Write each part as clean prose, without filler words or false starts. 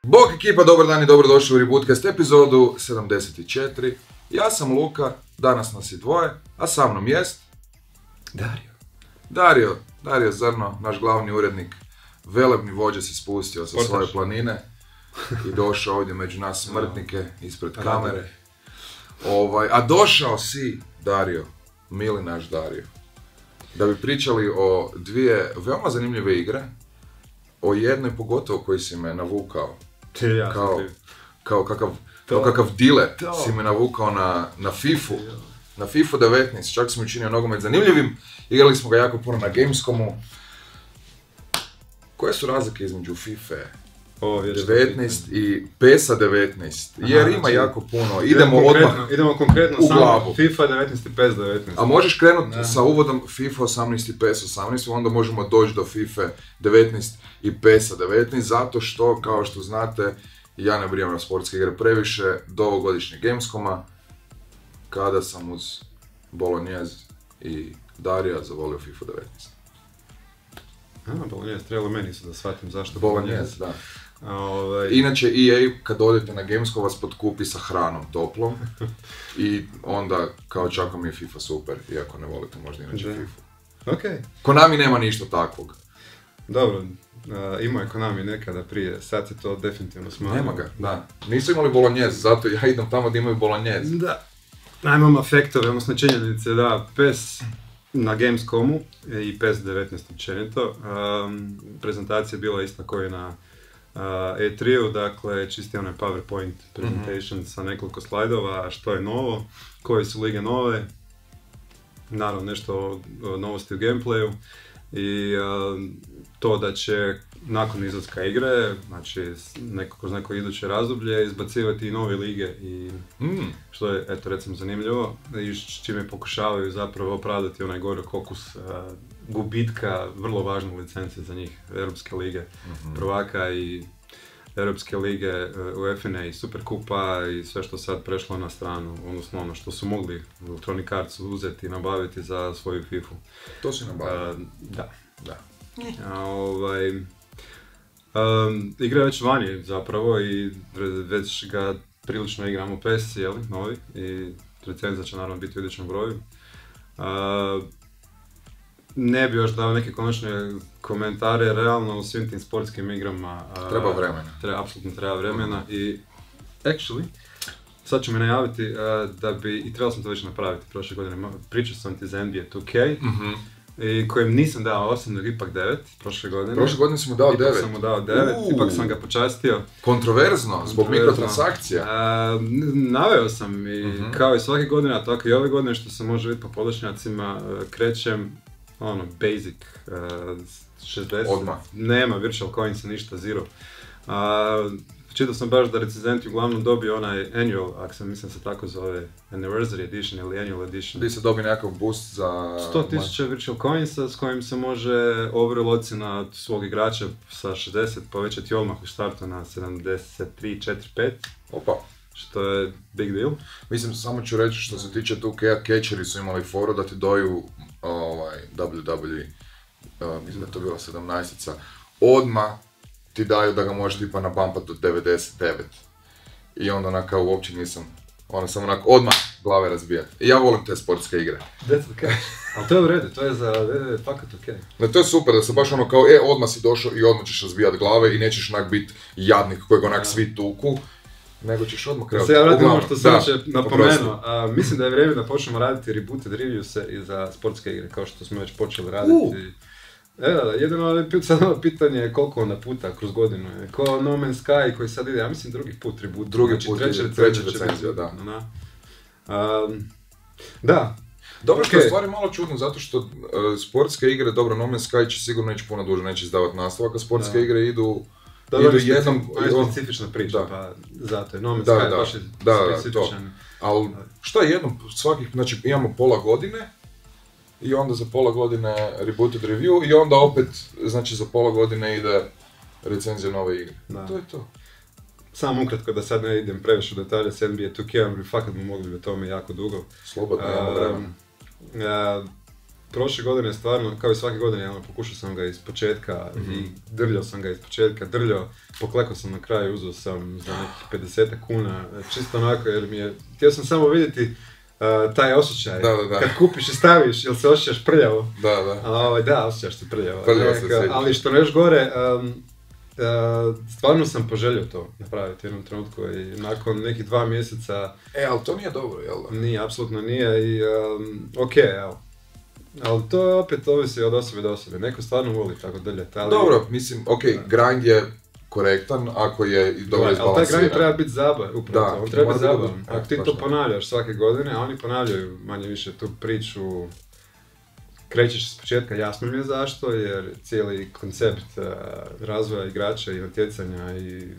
Bog ekipa, dobar dan i dobrodošli u Rebootcast epizodu 74. Ja sam Luka, danas nas je dvoje, a sa mnom jest... Dario Zrno, naš glavni urednik, velebni vođa se spustio sa svoje planine i došao ovdje među nas smrtnike ispred kamere. A došao si, Dario, mili naš Dario, da bi pričali o dvije veoma zanimljive igre, o jednoj pogotovo koji si me navukao. Kao kakav dilet si me navukao na FIFA. Na FIFA 19, čak sam učinio nogomet zanimljivim, igrali smo ga jako puno na Gamescomu. Koje su razlike između FIFA 19 i PES-a 19? Jer ima jako puno, idemo konkretno u samo glavu. FIFA 19 i PES 19. A možeš krenuti sa uvodom FIFA 18 i PES 18, onda možemo doći do FIFA 19 i PES-a 19, zato što, kao što znate, ja ne brijem na sportske igre previše, do ovogodišnjeg Gamescoma, kada sam uz Bolognese i Darija zavolio FIFA 19. Bolognese, trebalo meni su da shvatim zašto Bolognese, da. Inače, EA, kad odete na Gamescom, vas potkupi sa hranom toplom i onda, kao čak mi je FIFA super, iako ne volite možda inače FIFA. Okay. Konami nema ništa takvog. Dobro, imao je Konami nekada prije, sad se to definitivno smanjilo. Nema ga, da. Nisu imali Bolognese, zato ja idem tamo da imaju Bolognese. Da. Imam afektove, odnosno činjenice da PES na Gamescomu i PES 19 općenito, prezentacija je bila ista koja je na E3-u, dakle čisti onaj PowerPoint presentation sa nekoliko slajdova, što je novo, koje su lige nove, naravno nešto o novosti u gameplayu i to da će nakon izlaska igre, znači kroz neko iduće razdoblje, izbacivati i nove lige i što je, eto recimo, zanimljivo i s čime pokušavaju zapravo opravdati onaj gorak okus gubitka vrlo važne licence za njih, Europske lige prvaka i Europske lige UEFA i Superkupa i sve što sad prešlo na stranu, odnosno ono što su mogli Electronic Arts uzeti i nabaviti za svoju FIFA. To si nabavio? Da. Igra je već vani zapravo i već ga prilično igramo PES, novi, i recenzija će naravno biti u idućem broju. Ne bi još dao neke konačne komentare, realno u svim tim sportskim igrama treba vremena. Apsolutno treba vremena i actually, sad ću mi najaviti da bi, i trebalo sam to već napraviti prošle godine, pričao sam ti za NBA 2K, i kojem nisam dao 8, nego ipak 9 prošle godine. Prošle godine sam mu dao 9. Ipak sam mu dao 9, ipak sam ga počastio. Kontroverzno, zbog mikrotransakcija. Naveo sam i kao i svake godine, a tako i ove godine, što se može vidjeti po podlačnjacima, krećem basic 60. Odmah. Nema virtual coinsa, ništa, zero. Čitao sam baš da recenzenti uglavnom dobiju onaj annual, ako sam mislim se tako zove, anniversary edition ili annual edition. Gdje se dobije nekakav boost za... 100.000 virtual coinsa s kojim se može overall ocjena svog igrača sa 60 povećati odmah u startu na 73, 4, 5. Opa. Što je big deal. Mislim, samo ću reći što se tiče 2K-a, catcheri su imali foru da ti doju WWE, mislim da je to bila 17-ica, odmah ti daju da ga možeš tipa nabampat do 99. I onda onako uopće nisam, samo onako odmah glave razbijati. I ja volim te sportske igre. That's okay. Ali to je u redu, to je za fakat ok. No, to je super da se baš ono kao, odmah si došao i odmah ćeš razbijati glave i nećeš onak biti jadnik kojeg onak svi tuku, nego ćeš odmah krenuti. Ja vratim ono što sam će napomenuo. Mislim da je vrijeme da počnemo raditi rebooted reviews i za sportske igre, kao što smo već počeli raditi. Jedino pitanje je koliko onda puta kroz godinu je. Ko No Man's Sky koji sad ide, ja mislim drugi put reboot. Treća recenzija, da. Da. Dobro, što je stvari malo čudno, zato što sportske igre, dobro, No Man's Sky će sigurno ići puno duže, neće izdavati nastavak, a sportske igre idu jednom... specifična priča, pa zato je No Man's Sky baš specifičan. Ali šta je jednom, znači imamo pola godine, i onda za pola godine rebooted review i onda opet, znači za pola godine ide recenzija nove igre. Da. To je to. Samo ukratko da sad ne idem previše u detalje s NBA 2K, fakat bi mogli o tome jako dugo. Slobodno, imamo vremena. prošle godine stvarno, kao i svake godine, pokušao sam ga iz početka i drljao sam ga iz početka, poklekao sam na kraju, uzeo sam za nekih 50 kuna, čisto onako jer mi je, htio sam samo vidjeti taj osjećaj, kad kupiš i staviš, jel se osjećaš prljavo? Da, osjećaš se prljavo. Ali što još gore, stvarno sam poželio to napraviti u jednom trenutku i nakon nekih 2 mjeseca... ali to nije dobro, jel da? Nije, apsolutno nije i evo. Ali to opet ovisi od osobe do osobe, neko stvarno voli tako drljati, ali... Dobro, mislim, grind je korektan ako je i dobro izbalansiran. Ali taj grind treba biti zabav, upravo on treba biti zabavan. Ako ti to ponavljaš svake godine, a oni ponavljaju manje više tu priču, krećeš s početka, jasno mi je zašto, jer cijeli koncept razvoja igrača i natjecanja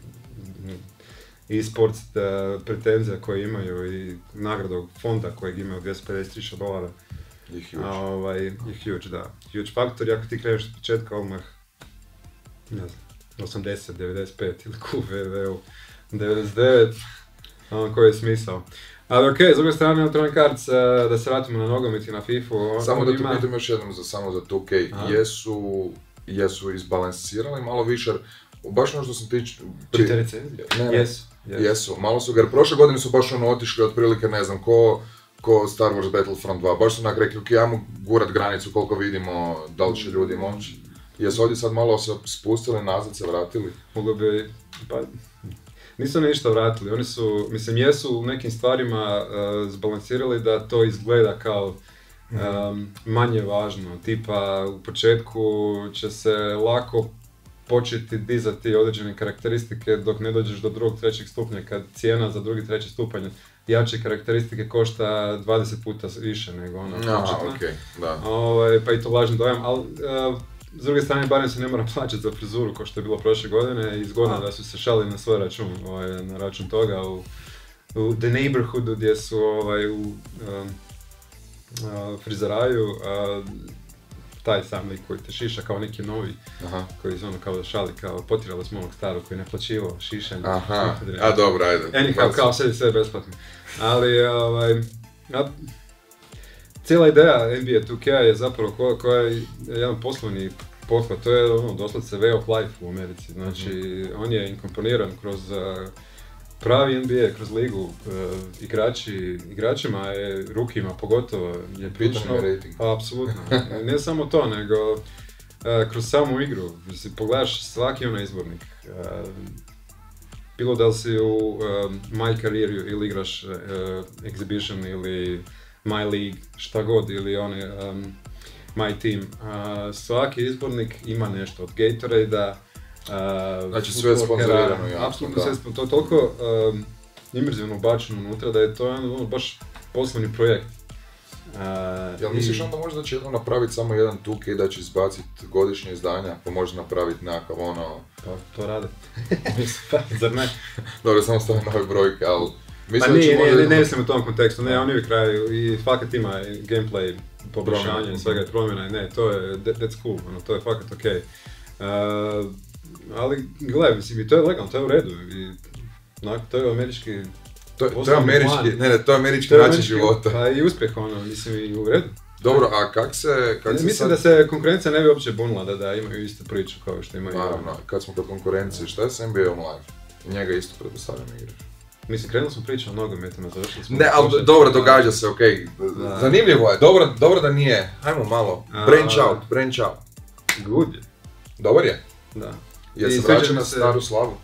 i sports pretenzija koje imaju i nagradog fonda kojeg imaju $250,000 je huge, da. Huge faktor, ako ti kreneš s početka odmah, ne znam, 80, 95 ili QVV, 99, koji je smisao. Ali okej, s druge strane, Electronic Arts, da se vratimo na nogomet i na FIFA. Samo da te pitam još jednom samo za 2K, jesu izbalansirali malo više, baš ono što sam ti... Čite recenzije? Jesu, malo su ga, jer prošle godine su baš otišli otprilike, ne znam, ko Star Wars Battlefront 2, baš su onak rekli, ok, ajmo gurat granicu koliko vidimo, da li će ljudi moći. Jesu ovdje sad malo se spustili nazad, se vratili? Mogu bi, pa... Nisu ništa vratili, oni su, mislim, jesu u nekim stvarima zbalansirali da to izgleda kao manje važno, tipa u početku će se lako početi dizati određene karakteristike dok ne dođeš do 2. 3. stupnja, kad cijena za 2. 3. stupanj jače karakteristike košta 20 puta više nego ona početna. Pa i to lažni dojam, ali s druge strane, barem se ne mora plaćati za frizuru kao što je bilo prošle godine i zgodno da su se šalili na svoj račun, na račun toga u The Neighborhoodu gdje su u frizeraju, taj sam lik koji te šiša kao neki novi, koji se ono kao da šali, kao potirali smo onog starog koji ne plaćivao šišanje. Dobro, ajde. Anyhow, kao sve besplatno. Ali, cijela ideja NBA 2K je zapravo koja je jedan poslovni pothvat, to je doslovce way of life u Americi, znači on je inkomponiran kroz pravi NBA, kroz ligu, igračima, rukima pogotovo je prilično, apsolutno, ne samo to, nego kroz samu igru, pogledaš svaki onaj izbornik, bilo da li si u My Career ili igraš Exhibition ili My League, šta god, ili My Team. Svaki izbornik ima nešto od Gatorade-a, znači sve sponzorirano, apsolutno sve, to je toliko imerzivno ubačeno unutra da je to baš poslovni projekt. Jel misliš onda možda da će jednom napraviti samo jedan 2K da će izbaciti godišnje izdanja, pa možda napraviti nekakav Pa to rade. Zar ne? Dobro, samo stavim nove brojke, ali... Ne mislim u tom kontekstu, ne, oni uvijek kraju i fakat ima gameplay, poboljšanje, svega je promjena, ne, to je, that's cool, to je fakat okej. Ali, gledaj, mislim, to je legalno, to je u redu, i to je američki... To je američki način života. Pa i uspjeh, mislim, i u redu. Dobro, a kak se mislim da se konkurencija ne bi uopće bunila da imaju istu priču kao što imaju. Naravno, kad smo kod konkurencije, šta je s NBA-om live? Njega isto pretpostavljam igraš. Mislim, krenuli smo pričati o nogometima, završili smo... Ne, ali dobro, događa se, okej. Zanimljivo je, dobro da nije, hajmo malo, branch out. Good je. Dobar je? Da. Je se vraća na staru slavu?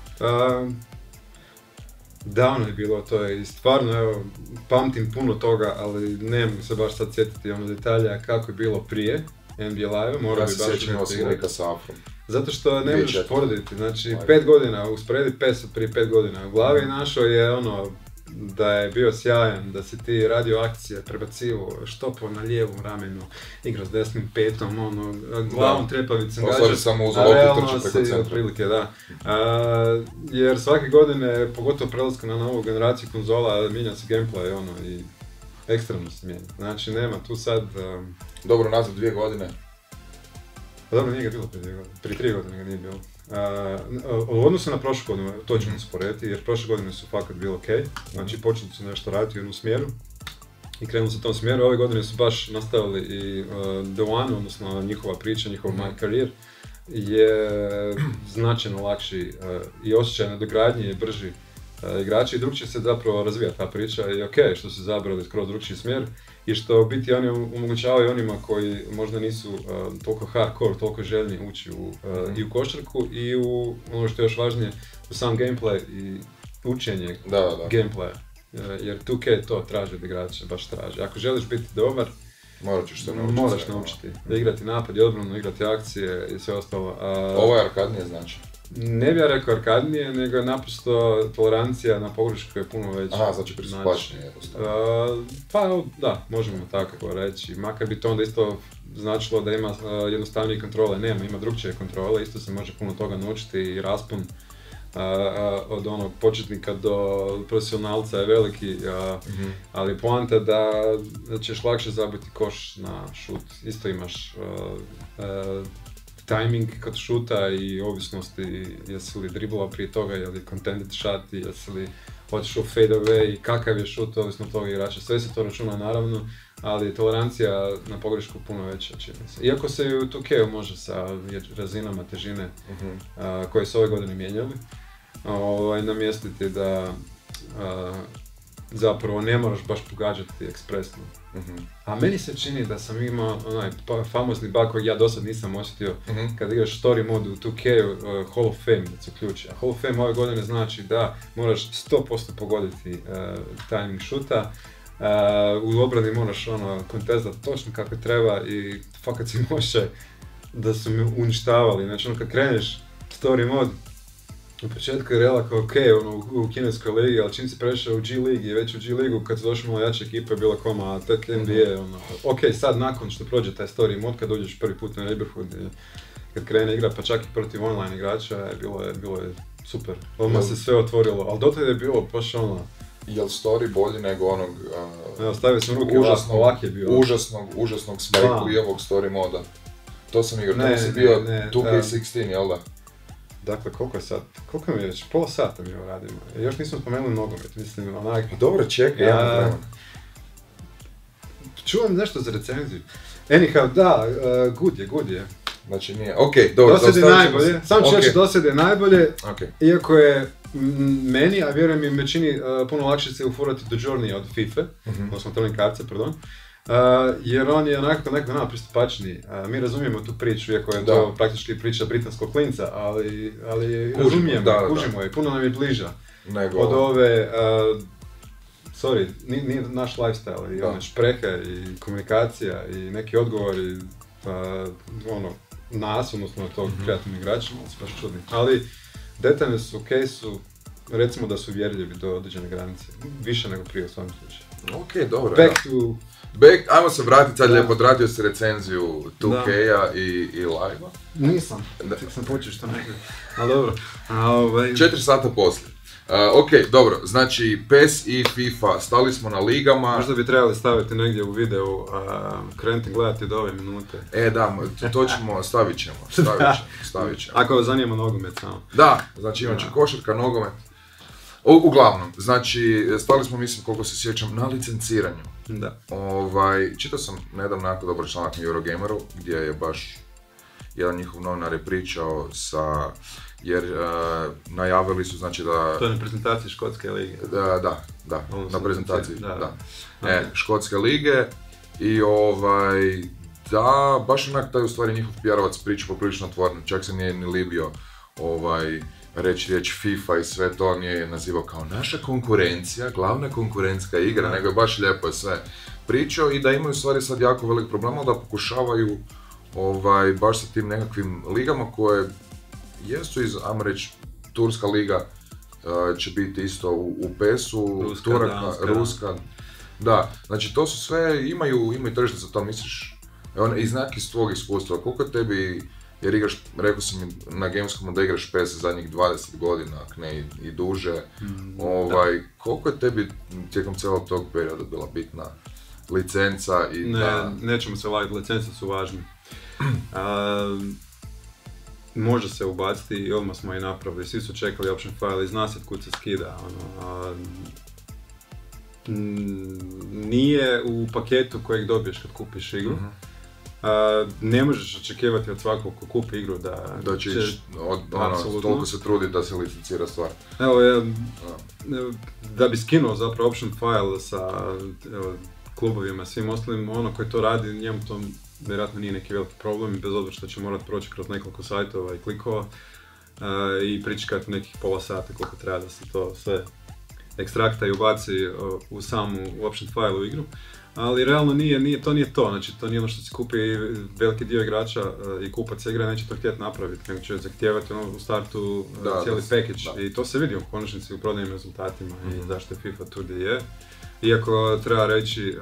Davno je bilo to i stvarno, evo, pamtim puno toga, ali ne mogu se baš sad sjetiti detalja kako je bilo prije NBA Live-a, morao bi baš nešto igrati. Zato što ne možeš porediti, znači 5 godina, usporedi PES od prije 5 godina, u glavi našo je da je bio sjajan, da si ti radio akcije, prebacivo, štopo na lijevom ramenu, igrao s desnim petom, glavom trepavicom gađaš, a realno si otprilike, da. Jer svake godine, pogotovo prelaska na novu generaciju konzola, mijenja se gameplay, i ekstremno se mijenja. Znači, nema tu sad... Dobro, nazad 2 godine. Pa dobro, nije ga bilo prije 2 godine, prije 3 godine ga nije bilo. U odnosu na prošlu godinu, to ćemo sporediti, jer prošle godine su fakat bili okej. Znači počeli su nešto raditi u jednu smjeru. i krenuli su u tom smjeru. Ove godine su baš nastavili i The One, odnosno njihova priča, njihov My Career, je značajno lakši i osjećaj nadogradnje i brži igrači i drugčije se zapravo razvija ta priča i ok, što su zabrali skroz drugčiji smjer i što biti oni omogućavaju onima koji možda nisu toliko hardcore, toliko željni ući i u košarku i u ono što je još važnije, u sam gameplay i učenje gameplaya. Jer 2K to traži od igrača, baš traži. Ako želiš biti dobar, moraš naučiti da igrati napad i odbranu, igrati akcije i sve ostalo. Ovo je arkadnije znači? Ne bih ja rekao arkadnije, nego je naprosto tolerancija na pogrešku je puno veća. Aha, znači pristupačnije. Pa da, možemo tako reći. Makar bi to onda isto značilo da ima jednostavnije kontrole. Nema, ima drugčije kontrole, isto se može puno toga naučiti i raspon od onog početnika do profesionalca je veliki, ali poanta da ćeš lakše zabiti koš na šut. Isto imaš timing kod šuta i ovisnosti jesi li driblao prije toga, je li contended shot, jesi li otišao fade away, kakav je šut, ovisno od toga igrača. Sve se to računa naravno, ali tolerancija na pogrešku puno veća čini se. Iako se i u 2K može sa razinama težine koje su ove godine mijenjali, namjestiti da zapravo ne moraš baš pogađati ekspresno. A meni se čini da sam imao onaj famozni bug kojeg ja dosad nisam osjetio kad igraš story mod u 2K Hall of Fame da se uključi. A Hall of Fame ove godine znači da moraš 100% pogoditi timing šuta, u obrani moraš kontestat točno kako treba i fakat si moće da su me uništavali. Znači kad kreneš story mod, u početku je rela kao ok, u kineskoj ligi, ali čim si prešao u G ligi i već u G ligu, kad su došli malo jače ekipe, je bila koma, tek NBA, ok, sad nakon što prođe taj story mod, kad uđeš prvi put na neighborhood, kad krene igra, pa čak i protiv online igrača, bilo je super. Odmah se sve otvorilo, ali dotada je bilo baš Je li story bolji nego onog evo, stavio sam ruke ovak je bio. Užasnog spray-lijevog story moda. To sam igrao, to si bio 2K16, jel da? Dakle, koliko je sad? Koliko mi je već? Pola sata mi ovo radimo. Još nismo spomenuli nogomet, mislim, onak... Dobro, čekaj, ja čuvam nešto za recenziju. Anyhow, da, good je. Znači nije, okej, dobro. Dosad je najbolje, sam ću reći dosad je najbolje, iako je meni, a vjerujem i većini, puno lakše se ufurati do Journey od FIFA, odnosno Turning Cardsa, pardon. Jer on je onako nekako pristupačniji. Mi razumijemo tu priču, iako je to praktički priča britanskog klinca, ali kužimo je, puno nam je bliža od ove, nije naš lifestyle, i one šprehe i komunikacija i neki odgovori nas, odnosno tog kreativnih igrača, malo se baš čudni. Ali detaljne su, okej su, recimo da su vjerljivi do određene granice, više nego prije u svakom slučaju. Okej, dobro. Back, ajmo se vratiti, sad lijepo odradio si recenziju 2K-a i live-a. Nisam, tek sam počeo što nekaj, ali dobro. 4 sata poslije. Dobro, znači PES i FIFA, stali smo na ligama. Možda bi trebali staviti negdje u videu, krenuti gledati do ove minute. Da, to ćemo, stavit ćemo. Ako vas zanima nogomet samo. Da, znači imat će košarka, nogomet. Uglavnom, znači, stali smo, mislim, koliko se sjećam, na licenciranju. Da. Čitao sam nedavno jako dobar članak na Eurogameru, gdje je baš jedan njihov novinar je pričao jer najavili su, znači da... To je na prezentaciji Škotske lige. Da, na prezentaciji, Škotske lige i da, baš onak taj u stvari njihov PR-ovac priča poprilično otvoreno, čak se nije ni libio reći riječ FIFA i sve to, nije nazivao kao naša konkurencija, glavna konkurentska igra, nego je baš lijepo je sve pričao i da imaju u stvari sad jako velik problem, da pokušavaju baš sa tim nekakvim ligama koje jesu iz, ajmo reći, Turska liga će biti isto u PES-u, Turaka, Ruska. Da, znači to su sve, imaju tržište za to, misliš, iz nekih tvojeg iskustva, koliko tebi, jer igraš, rekao sam na Gamescomu da igraš PES zadnjih 20 godina, ak ne i duže, koliko je tebi tijekom cijelog tog perioda bila bitna licenca i nećemo se lagati, licence su važne. Može se ubaciti i odmah smo i napravili, svi su čekali option file i zna se kud se skida. nije u paketu kojeg dobiješ kad kupiš igru. Ne možeš očekivati od svakog ko kupi igru da će toliko se trudi da se licencira stvar. Evo, da bi skinuo zapravo option file sa klubovima, svim ostalim, ono koji to radi, njemu to vjerojatno nije neki veliki problem, bez obzira što će morati proći kroz nekoliko sajtova i klikova i pričekati nekih pola sata koliko treba da se to sve ekstrakta i ubaci u samu option file u igru. Ali realno to nije to, znači to nije ono što se kupi veliki dio igrača i kupac igre neće to htjeti napraviti, nego će zahtijevati u startu cijeli package i to se vidi u konačnici u prodajnim rezultatima i zašto je FIFA tu gdje je. Iako treba reći,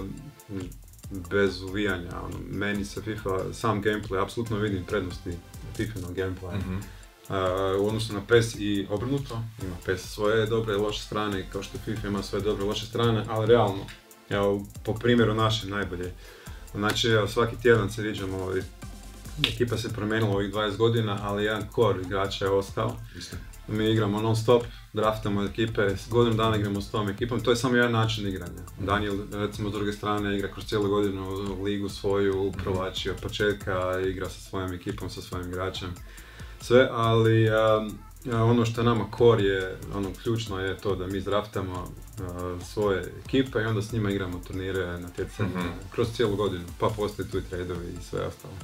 bez uvijanja, meni se FIFA, sam gameplay, apsolutno vidim prednosti FIFA-nog gameplaya. U odnosu na PES i obrnuto, ima PES svoje dobre i loše strane, kao što FIFA ima svoje dobre i loše strane, ali realno, evo, po primjeru našem najbolje. Znači, evo, svaki tjedan se viđamo, ekipa se promijenila ovih 20 godina, ali jedan core igrača je ostao. Mi igramo non stop, draftamo ekipe, godinu dana igramo s tom ekipom, to je samo jedan način igranja. Daniel, recimo, s druge strane, igra kroz cijelu godinu ligu svoju, provlači od početka, igra sa svojom ekipom, sa svojim igračem. Sve, ali ono što je nama core je, ključno je to da mi draftamo svoje ekipe i onda s njima igramo turnire, natjecanje kroz cijelu godinu, pa postoji tu i tradeovi i sve ostalo.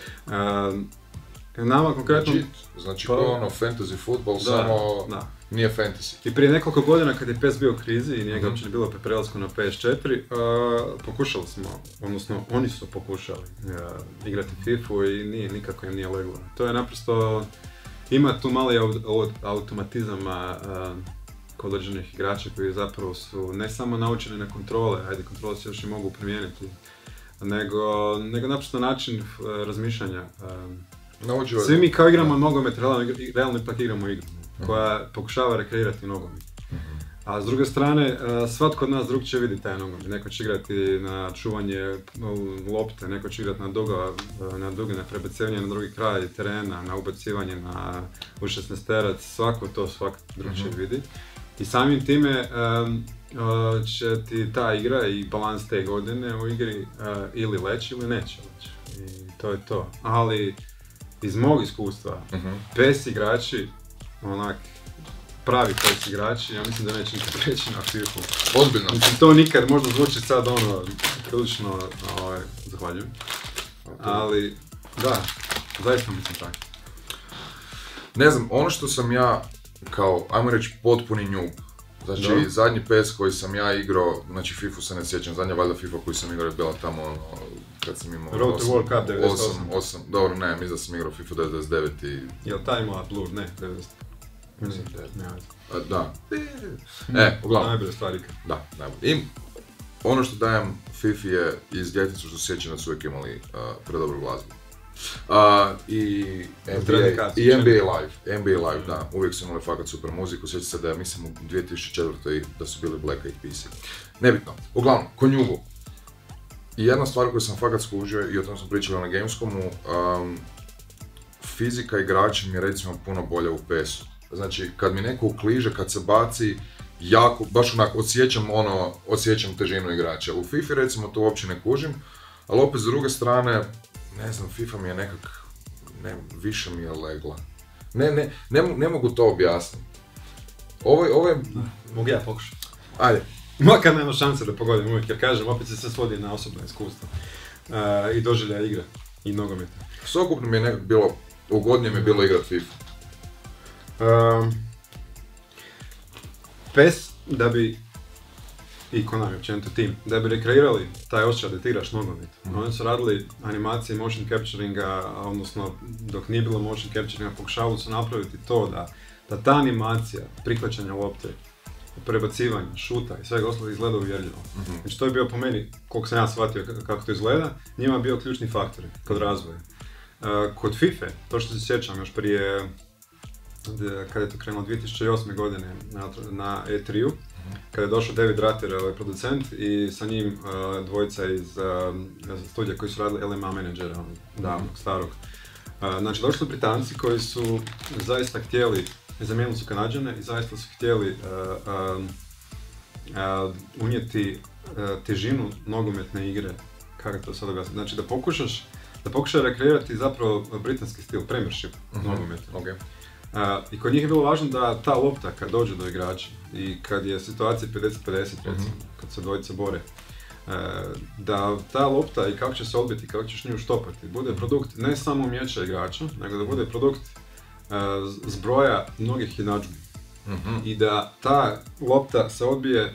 Nama konkretno... Znači fantasy football, samo nije fantasy. I prije nekoliko godina kad je PES bio u krizi i njega uopće bilo pri prelasku na PS4, pokušali smo, odnosno oni su pokušali igrati FIFA i nikako im nije leglo. To je naprosto, ima tu mali automatizama kod određenih igrača koji zapravo su ne samo naučeni na kontrole, kontrole se još i mogu primijeniti, nego naprosto način razmišljanja. Svi mi kao igramo nogomet, realno ipak igramo igru koja pokušava rekreirati nogomet. A s druge strane, svatko od nas drugčije vidi taj nogomet. Neko će igrati na čuvanje lopte, neko će igrati na duge, na prebacivanje na drugi kraj terena, na ubacivanje u 16-terac, svako drugčije vidi. I samim time će ti ta igra i balans te godine u igri ili leći ili neće leći. I to je to. Ali iz mog iskustva, PES igrači, pravi PES igrači, ja mislim da neće nikad preći na FIFA. Ozbiljno. Mislim, to nikad možda zvuči sad prilično, zahvaljujem. Ali, da, zaista mislim tako. Ne znam, ono što sam ja, kao, ajmo reći, potpuni noob. Znači, zadnji PES koji sam ja igrao, znači FIFA se ne sjećam, zadnja valjda FIFA koju sam igrao je bila tamo, kad sam imao... Road to World Cup 98. Dobro, ne, mislim da sam igrao FIFA 99 i... Jel taj imala Blur? Ne, 90. Mislim da. Uglavnom. Najbolje stvari. Da, najbolje. I ono što dajem FIFA je iz djetinjstva što se sjećam da su uvijek imali predobru glazbu. I NBA Live, da, uvijek su imali fakat super muziku, sjećam se da je, mislim, u 2004. da su bili Black Eyed Peas. Nebitno, uglavnom, konjugu. I jedna stvar koju sam fakat skužio, i o tom smo pričali na Gamescomu, fizika igrača mi je recimo puno bolja u PES-u. Znači, kad mi neko ukliže, kad se baci, jako, baš onako, osjećam težinu igrača. U FIFA recimo to uopće ne kužim, ali opet s druge strane, ne znam, FIFA mi je nekak, više mi je legla. Ne mogu to objasniti. Ovo je... Mogu ja pokušati. Ajde. Makar nema šanse da pogodim uvijek, jer kažem, opet se sve svodi na osobno iskustvo. I doživlja igre, i nogometa. Sveukupno mi je nekak bilo, ugodnije mi je bilo igrat FIFA. PES, da bi, i Konami, općenito tim, da bi rekreirali taj osjećaj da ti igraš nogomet. Oni su radili animacije motion capturinga, odnosno dok nije bilo motion capturinga, pokušavali su napraviti to da ta animacija prihvaćanja lopte, prebacivanja, šuta i svega ostalog izgleda uvjerljivo. Znači to je bio po meni, koliko sam ja shvatio kako to izgleda, njima je bio ključni faktor kod razvoja. Kod FIFA, to što se sjećam još prije, kada je to krenulo 2008. godine na E3-u, kada je došao David Ratter, producent, i sa njim dvojica iz studija koji su radili LMA menadžera, davnog, starog. Znači, došli su Britanci koji su zaista htjeli, zamijenili su Kanađane i zaista su htjeli unijeti težinu nogometne igre. Kako to sad objasniti? Znači da pokušaš rekreirati zapravo britanski stil, premiership nogometa. Okay. I kod njih je bilo važno da ta lopta kad dođe do igrača i kad je situacija 50-50 recimo, kad se dvojice bore, da ta lopta i kako će se odbiti, kako ćeš nju štopati, bude produkt ne samo mječa igrača, nego da bude produkt zbroja mnogih jednadžbi. I da ta lopta se odbije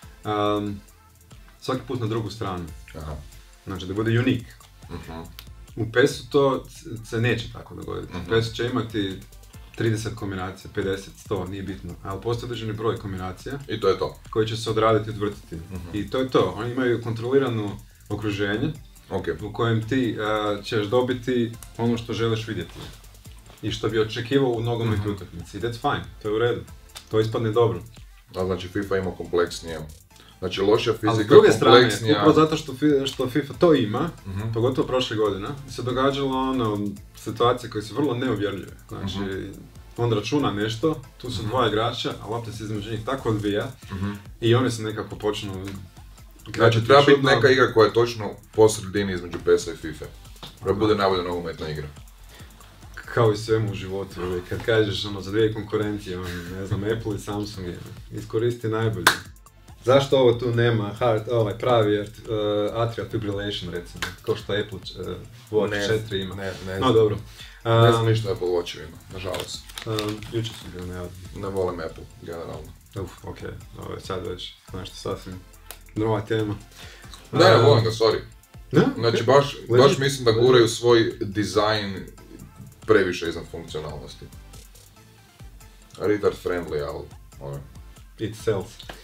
svaki put na drugu stranu. Aha. Znači da bude unik. U PES-u to se neće tako dogoditi. PES će imati 30 kombinacija, 50, 100, nije bitno, ali postoji određeni broj kombinacija i to je to. Koji će se odraditi i odvrtiti. I to je to. Oni imaju kontrolirano okruženje u kojem ti ćeš dobiti ono što želiš vidjeti i što bi očekivao u nogometnoj utakmici. I that's fine, to je u redu. To ispadne dobro. A znači FIFA ima kompleksnije. Znači loša fizika, ali s druge kompleksnija... strane, upravo zato što FIFA to ima, pogotovo prošle godine, se događalo situacije koje su vrlo neuvjerljive. Znači, on računa nešto, tu su dva igrača, a lopta se između njih tako odvija i oni se nekako počnu... Znači, treba biti neka igra koja je točno po sredini između PES-a i FIFA. Da bude najbolja nogometna igra. Kao i svemu u životu, kad kažeš za dvije konkurencije, ne znam, Apple i Samsung, iskoristi najbolje. Zašto ovo tu nema pravi atrial fibrillation, recimo, kao što Apple Watch 4 ima? Ne no, dobro. Ne znam ništa Apple Watch ima, nažalost. Jučer su bili najavni. Ne volim Apple, generalno. Okej, ovo je sad već nešto sasvim nova tema. Ne, volim ga, sorry. Ne? Znači, baš mislim da guraju svoj dizajn previše iznad funkcionalnosti. Retard friendly, ali... It sells.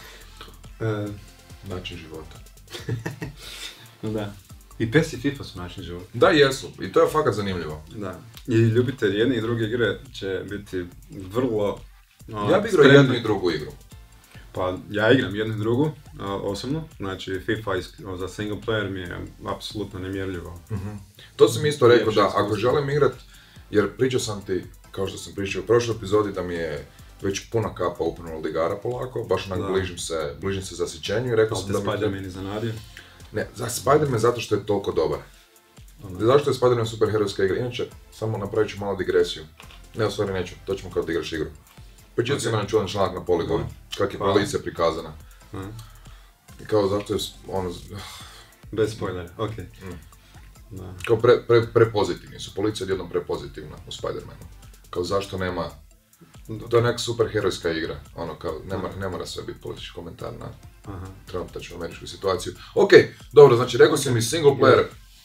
Način života. Da. I PES i FIFA su način života. Da, jesu. I to je fakat zanimljivo. Da. I ljubitelji jedne i druge igre će biti vrlo... ja bi igrao jednu i drugu igru. Pa ja igram jednu i drugu, osobno. Znači FIFA za single player mi je apsolutno nemjerljivo. To sam isto rekao da ako želim igrat, jer pričao sam ti, kao što sam pričao u prošloj epizodi, da mi je već puna kapa Open World igara polako, baš onak bližim se zasićenju i rekao sam da mi... Ali te Spider-Man iznenadio? Ne, za Spider-Man zato što je toliko dobar. Zašto je Spider-Man superherojska igra? Inače, samo napravit ću malo digresiju. Ne, u stvari neću, to ćemo kao da igraš igru. Počeo sam jedan čudan članak na Polygonu, kak je policija prikazana. I kao zašto je ono... Bez spoilera, okej. Kao prepozitivni su, policija je odjednom prepozitivna u Spider-Manu. Kao zašto nema... To je neka superherojska igra, ono kao, ne mora sve biti politički komentar na trenutačnu američku situaciju. Ok, dobro, znači rekao si mi single player,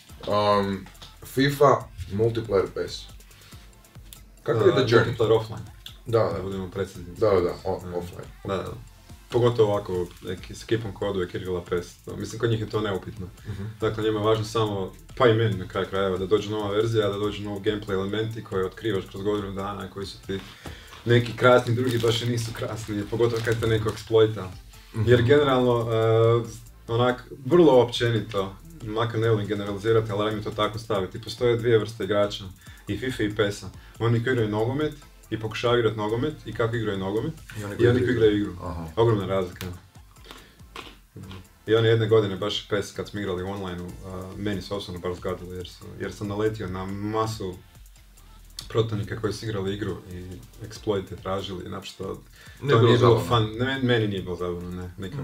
FIFA, multiplayer PES. Kako je The Journey? Multiplayer offline. Da, budemo precizni. Da, offline. Da. Pogotovo ovako, neki s ekipom koja oduje igrala PES. Mislim, kod njih je to neupitno. Dakle, njima je važno samo, pa i meni na kraju krajeva, da dođe nova verzija, da dođe novi gameplay elementi koje otkrivaš kroz godinu dana, koji su ti neki krasni, drugi baš i nisu krasni, pogotovo kad te neko eksploita. Jer generalno, onak, vrlo općenito, makar ne volim generalizirati, ali mi to tako staviti, postoje dvije vrste igrača, i FIFA i PES-a. Oni koji igraju nogomet i pokušavaju igrati nogomet, i kako igraju nogomet, i oni koji igraju igru. Ogromna razlika. I one jedne godine, baš PES, kad smo igrali u online-u, meni su osobno baš zgadili, jer sam naletio na masu protivnika koji su igrali igru i exploite tražili, naprosto to nije bilo fun, meni nije bilo zabavno, ne, nikako.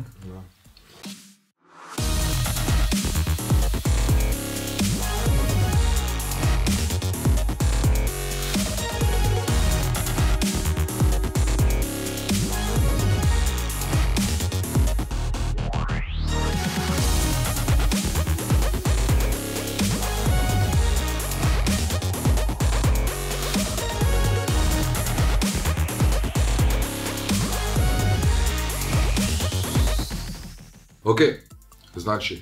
Ok, znači,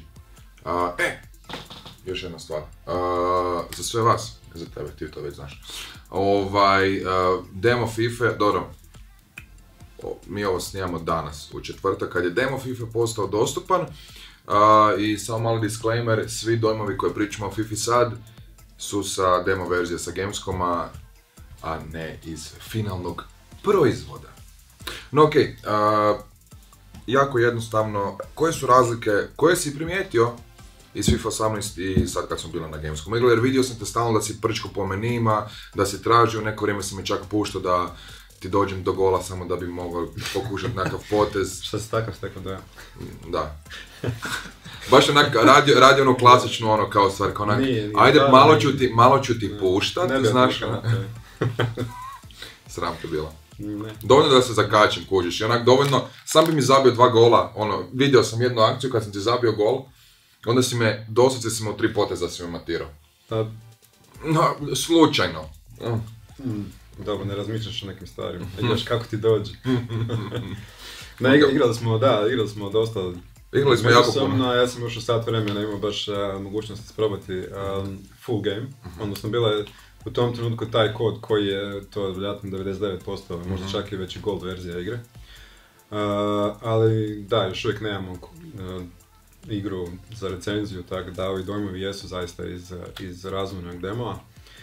još jedna stvar, za sve vas, za tebe, ti to već znaš, demo FIFA, dobro, mi ovo snimamo danas, u četvrtak, kad je demo FIFA postao dostupan, i samo mali disclaimer, svi dojmovi koje pričamo o FIFA sad su sa demo verzije sa Gamescoma, a ne iz finalnog proizvoda. No ok, jako jednostavno, koje su razlike, koje si primijetio iz FIFA 18 i sad kad smo bili na Gamescomu igrali, jer vidio sam te stalno da si prčko po menijima, da si tražio, neko vrijeme si me čak puštao da ti dođem do gola samo da bi mogao pokušati nekakav potez. Šta si takav stekao da? Da. Baš onak, radi ono klasično ono kao stvar, kao onak, ajde malo ću ti puštat, znaš ono. Sram te bilo. Dovoljno da se zakačim, kužiš, i onak dovoljno, sam bi mi zabio 2 gola, ono, vidio sam jednu akciju kad sam ti zabio gol, onda si me, doslovce si me u 3 poteza si me matirao. No, slučajno. Dobro, ne razmišljaš o nekim stvarima, igraš kako ti dođe. Ne, igrali smo dosta. Igrali smo jako puno. Ja sam još u sat vremena imao baš mogućnost isprobati full game, odnosno bila je u tom trenutku taj kod koji je to vjerojatno 99%, možda čak i već i gold verzija igre. Ali da, još uvijek nemamo igru za recenziju, tako da ovi dojmovi jesu zaista iz razvojnog demoa.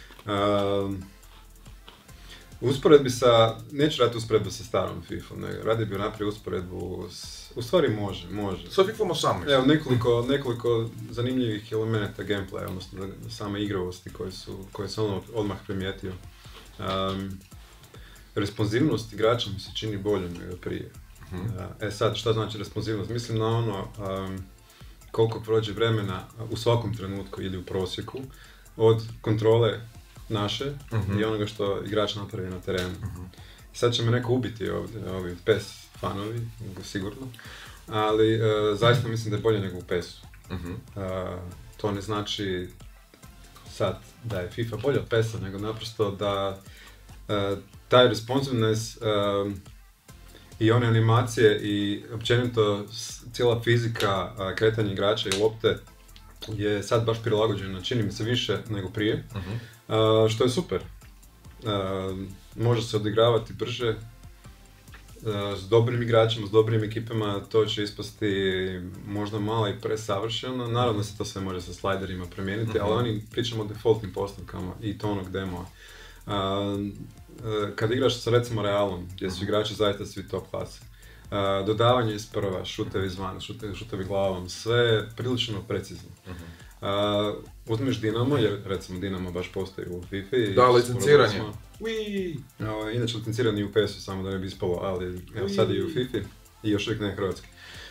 Usporedbi sa, neću raditi usporedbu sa starom FIFA, radije bi napravio usporedbu, u stvari može. Sa FIFA 18. Evo nekoliko zanimljivih elemenata gameplaya, odnosno same igravosti koje sam odmah primijetio. Responsivnost igrača mi se čini boljom nego prije. Sad, šta znači responsivnost? Mislim na ono koliko prođe vremena u svakom trenutku ili u prosjeku od kontrole naše i onoga što igrač napravi na terenu. Sad će me neko ubiti ovdje, ovi PES fanovi, sigurno, ali zaista mislim da je bolje nego u PES-u. To ne znači sad da je FIFA bolje od PES-a, nego naprosto da taj responsiveness i one animacije i općenito cijela fizika kretanja igrača i lopte je sad baš prilagođena, čini mi se više nego prije, što je super. Može se odigravati brže, s dobrim igračima, s dobrim ekipama, to će ispasti možda malo i presavršeno. Naravno se to sve može sa sliderima promijeniti, ali oni pričamo o defaultnim postavkama i to onog demoa. Kad igraš sa recimo Realom, gdje su igrači zaista svi top klase, dodavanje iz prva, šutevi izvana, šutevi glavom, sve prilično precizno. Uzmeš Dinamo, jer recimo Dinamo baš postoji u FIFA. Da, licenciranje. Inače licenciran i u PES-u, samo da ne bi ispalo, ali evo sad i u FIFA i još uvijek ne hrvatski.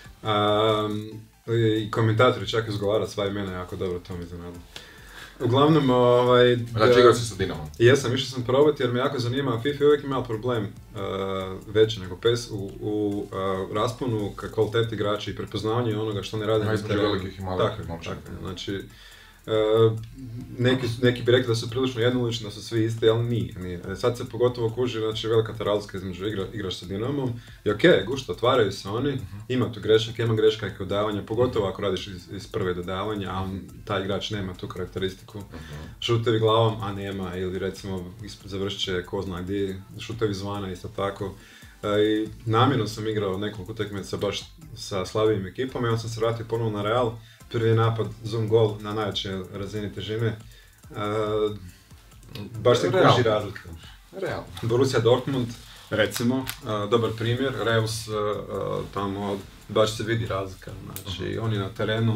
I komentatori čak izgovara sva imena jako dobro, to mi iznenadilo. Uglavnom, Znači igrao si sa Dinamom? Jesam, išao sam probati jer me jako zanima, FIFA je uvijek imao problem veći nego PES u rasponu kvaliteti igrača i prepoznavanje onoga što ne rade. Najzmeđu velikih i malih momčaka. Znači, neki bi rekli da su prilično jednolični, da su svi isti, ali nije. Sad se pogotovo kuži, znači velika razlika između igraš sa Dinamom i okej, gušta, otvaraju se oni, ima tu grešaka, ima greška i dodavanja, pogotovo ako radiš iz prve dodavanja, a taj igrač nema tu karakteristiku. Šutevi glavom, a nema, ili recimo završit će ko zna gdje, šutevi zvana isto tako. I namjerno sam igrao nekoliko utakmica baš sa slabijim ekipama i onda sam se vratio ponovno na Real. Prvi napad, zoom gol na najvećoj razini težine. Baš se kuži razlika. Realno. Borussia Dortmund, recimo, dobar primjer. Reus, tamo baš se vidi razlika. Znači, on je na terenu,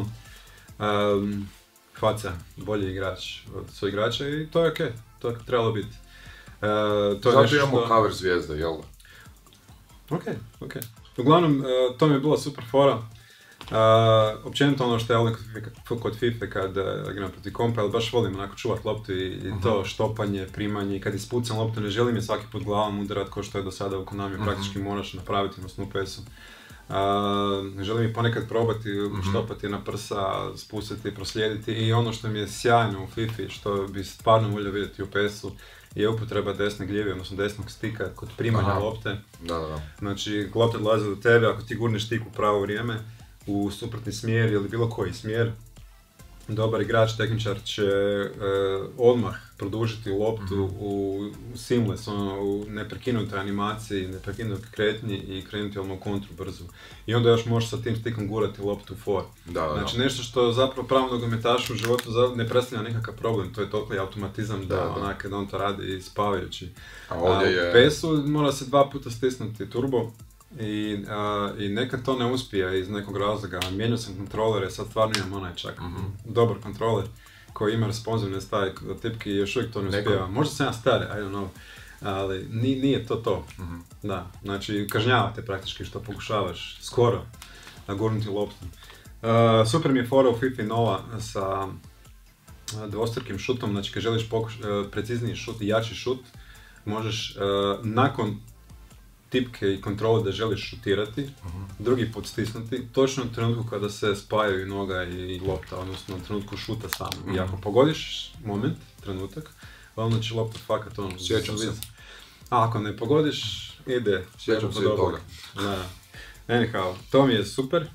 faca, bolji igrač od svojih igrača i to je okej. To je trebalo biti. Zato imamo cover zvijezde, jel da? Okej. Uglavnom, to mi je bila super fora. Općenito ono što je kod FIFA kad igram protiv kompa, ali baš volim onako čuvat loptu i to štopanje, primanje, kad ispucam loptu ne želim je svaki put glavom udarat kao što je do sada u Konami praktički moraš napraviti, odnosno u PES-u. Ne želim i ponekad probati štopati na prsa, spustiti, proslijediti i ono što mi je sjajno u FIFA što bi stvarno volio vidjeti u PES-u je upotreba desne gljive, odnosno desnog stika kod primanja lopte. Da. Znači, lopta dolazi do tebe, ako ti gurneš stik u pravo vrijeme, u suprotni smjer ili bilo koji smjer, dobar igrač, tehničar će odmah produžiti loptu u seamless, u neprekinutoj animaciji, neprekinutoj kretnji i krenuti odmah u kontru brzu. I onda još možeš sa tim stikom gurati loptu u for. Znači nešto što zapravo pravom nogometašu u životu ne predstavlja nekakav problem, to je toliki automatizam da on to radi spavajući. A u PES-u mora se 2 puta stisnuti turbo I nekad to ne uspije iz nekog razloga. Mijenjao sam kontrolere, sad stvarno imam onaj čak dobar kontroler koji ima responsivne staje tipke i još uvijek to ne uspijeva. Možda sam ja stari, I don't know, ali nije to. Da, znači kažnjavate praktički što pokušavaš skoro nagurnuti loptu. Super mi je fora u FIFA nova sa dvostrukim šutom, znači kad želiš precizniji šut i jači šut, možeš nakon tipke i kontrole da želiš šutirati, drugi put stisnuti, točno u trenutku kada se spajaju noga i lopta, odnosno u trenutku šuta samo. I ako pogodiš trenutak, onda će lopta fakat ono... Sjećam se. A ako ne pogodiš, ide. Sjećam se od toga. Da. Anyhow, to mi je super.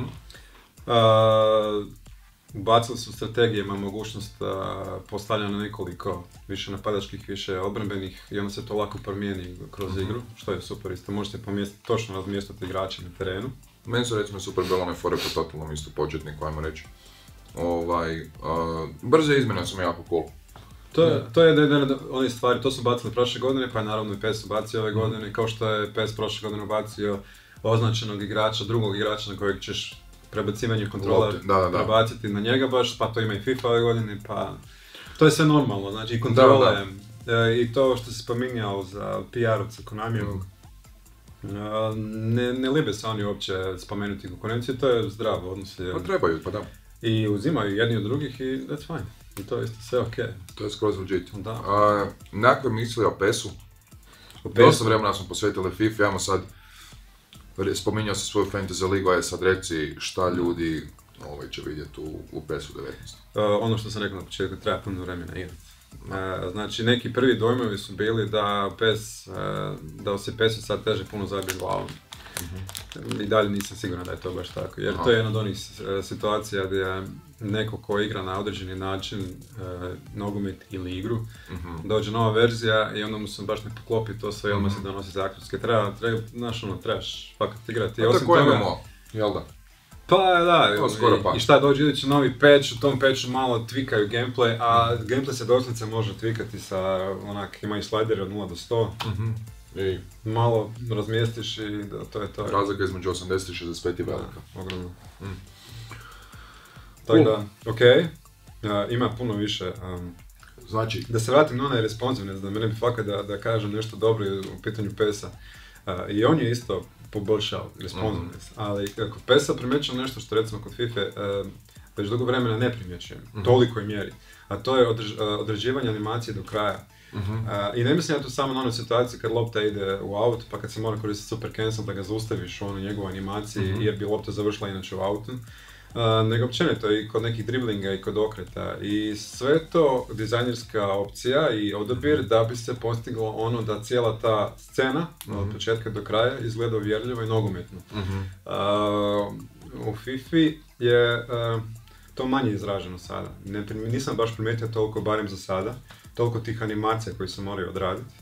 Bacili su strategijama mogućnost postavljanja nekoliko više napadačkih, više obrambenih i onda se to lako promijeni kroz igru, što je super isto. Možete točno razmjestiti igrače na terenu. Meni su recimo super bilo one fore po totalnom isto početniku, ajmo reći. Brze izmjene su mi jako cool. To je one stvari, to su bacili prošle godine, pa je naravno i PES bacio ove godine, kao što je PES prošle godine bacio označenog igrača, drugog igrača na kojeg ćeš prebacivanje kontrola prebaciti na njega baš, pa to ima i FIFA ove godine, pa to je sve normalno, znači i kontrole, i to što si spominjao za PR-ovca Konamijevog, ne libe se oni uopće spomenuti konkurenciju, to je zdrav odnos. Pa trebaju, pa da. I uzimaju jedni od drugih i that's fine, i to je isto sve okej. To je skroz legit. Nekakve misli o PES-u? Dosta vremena smo posvetili FIFA, ajmo sad, spominjao sam svoju fantasy ligu, a sad reci šta ljudi će vidjeti u PES-u 19. Ono što sam rekao na početku, treba puno vremena igrati. Znači, neki prvi dojmovi su bili da se PES-u sad teže puno zabiti glavom. I dalje nisam siguran da je to baš tako, jer to je jedna od onih situacija gdje neko ko igra na određeni način nogomet ili igru, dođe nova verzija i onda mu se baš ne poklopi to sve i odmah se donosi zaključke. Trebaš fakat igrati. A tako je MMO, jel da? Pa da, i šta dođe idući novi patch, u tom patchu malo tvikaju gameplay, a gameplay se doslovce može tvikati sa imaju slideri od 0 do 100. I malo razmjestiš i to je to. Razlika između 80 i 65 je velika. Ogromno. Tako da, okej, ima puno više. Znači... Da se vratim na onaj responsiveness, da mene bi fakat da kažem nešto dobro u pitanju PES-a. I on je isto poboljšao responsiveness, ali kod PES-a primjećujem nešto što recimo kod FIFA već dugo vremena ne primjećujem, tolikoj mjeri. A to je određivanje animacije do kraja. I ne mislim ja tu samo na onoj situaciji kad lopta ide u out, pa kad se mora koristiti super cancel da ga zaustaviš u onoj njegovoj animaciji jer bi lopta završila inače u outu, nego općenito i kod nekih driblinga i kod okreta. I sve to dizajnerska opcija i odabir da bi se postiglo ono da cijela ta scena od početka do kraja izgleda uvjerljivo i nogometno. U FIFA je to manje izraženo sada. Nisam baš primijetio toliko, barem za sada, toliko tih animacija koji se moraju odraditi.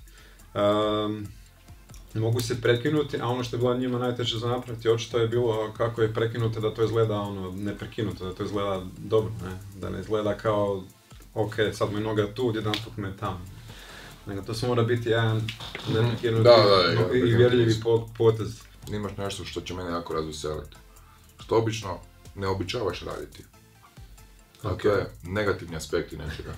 Mogu se prekinuti, a ono što je bilo njima najteže za napraviti, očito je bilo kako je prekinuto da to izgleda neprekinuto, da to izgleda dobro, ne? Da ne izgleda kao, ok, sad me noga tu, jedan put me tamo. Nego to se mora biti jedan neprekinuti i vjerljivi potez. Imaš nešto što će mene jako razveseliti. Što obično ne običavaš raditi. To je negativni aspekti nečega.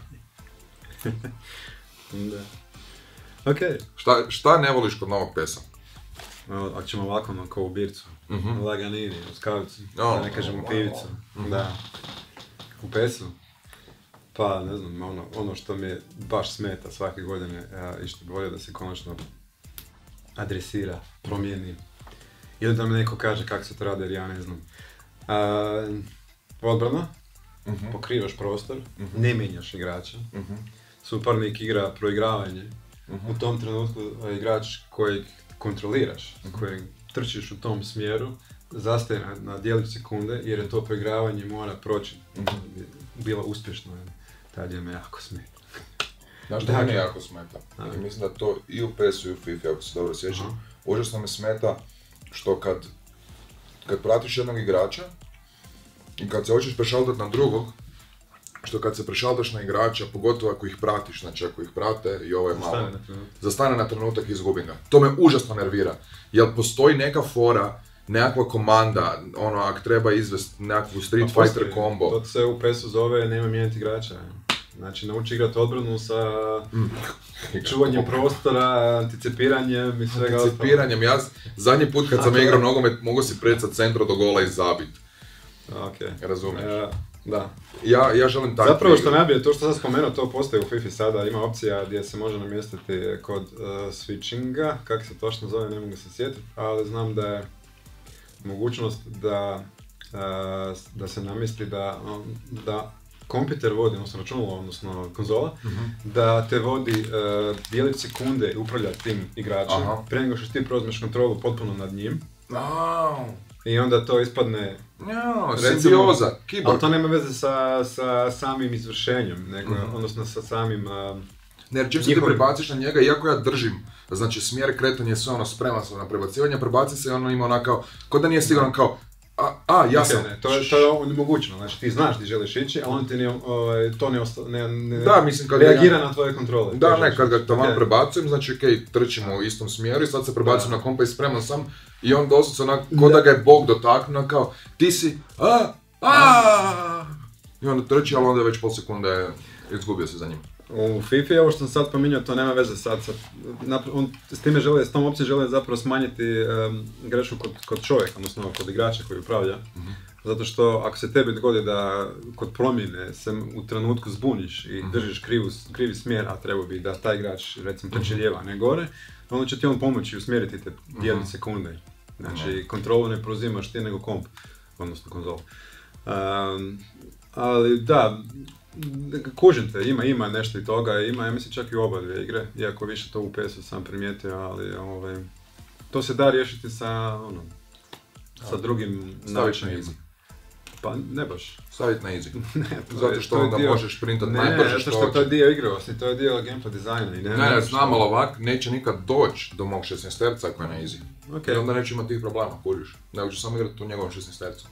Da. Okay. Šta ne voliš kod novog PES-a? Ako ćemo ovako kao u bircu, laganini, u skavicu, da ne kažem u pivicu. Da. U PES-u? Pa ne znam, ono što mi baš smeta svake godine i što bi volio da se konačno adresira, promijeni. Ili da mi neko kaže kako se to radi jer ja ne znam. Odbrana, pokrivaš prostor, ne mijenjaš igrača. Suparnik igra proigravanje. U tom trenutku igrač kojeg kontroliraš, kojeg trčiš u tom smjeru, zastaje na djelić sekunde jer je to proigravanje mora proći. Bilo uspješno, tad je me jako smeta. Znaš što meni jako smeta? I mislim da to i u PES-u i u FIFA, ako se dobro sjećam, užasno me smeta što kad pratiš jednog igrača i kad se hoćeš prešaltati na drugog, što kad se prešaltaš na igrača, pogotovo ako ih pratiš, znači ako ih prate i ovo je malo, zastane na trenutak i izgubim ga. To me užasno nervira, jer postoji neka fora, nekakva komanda, ono, ako treba izvesti nekakvu Street Fighter combo. To se u PES-u zove nema mijenjati igrača. Znači, nauči igrati odbranu sa čuvanjem prostora, anticipiranjem i svega ostalo. Anticipiranjem, ja zadnji put kad sam igrao nogomet mogu si preći sa centra do gola i zabit. Okay. Razumiješ? Da. Ja želim tako. Zapravo što najbolje, to što sam spomenuo, to postoji u FIFA sada, ima opcija gdje se može namjestiti kod switchinga, kako se točno zove, ne mogu se sjetiti, ali znam da je mogućnost da se namjesti da kompjuter vodi, odnosno računalo, odnosno konzola, da te vodi dijelit sekunde i upravlja tim igračem, prije nego što ti preuzmeš kontrolu potpuno nad njim. I onda to ispadne, simbioza, ali to nema veze sa samim izvršenjem, nego, odnosno sa samim... Ne, jer čim se ti prebaciš na njega, iako ja držim, znači smjer kretanja je sve ono spreman na prebacivanje, prebaci se i ono ima onako, ko da nije siguran kao, ja sam... Ne, to je onemogućeno, znači ti znaš ti želiš ići, ali on ti ne reagira na tvoje kontrole. Da, ne, kad ga taman prebacujem, znači okej, trčimo u istom smjeru i sad se prebacujem na kompa i spreman sam i on doslovce onak, ko da ga je Bog dotaknuo, kao, ti si, i onda trči, ali onda već pol sekunde izgubio se za njim. U FIFA ovo što sam sad pominjao, to nema veze sad. On s tom opcijom žele zapravo smanjiti grešku kod čovjeka, odnosno kod igrača koji upravlja. Zato što ako se tebi dogodi da kod promjene se u trenutku zbuniš i držiš krivi smjer, a treba bi da taj igrač recimo trči lijeva, a ne gore, onda će ti on pomoći usmjeriti te jedne sekunde. Znači kontrolu ne preuzimaš ti nego komp, odnosno konzolu. Ali da, kužim te, ima nešto i toga, ja mislim čak i u oba dvije igre, iako više to u PS-u sam primijetio, ali to se da riješiti sa drugim načinima. Pa ne baš. Staviti na easy. Zato što onda možeš printati najbrže što hoćeš. Ne, zato što to je dio igravosti, to je dio gameplay dizajna. Ne, znam, ali ovak neće nikad doći do mog 16-terca ako je na easy. I onda neće imati tih problema, kužiš. Nego ću samo igrati u njegovom 16-tercu.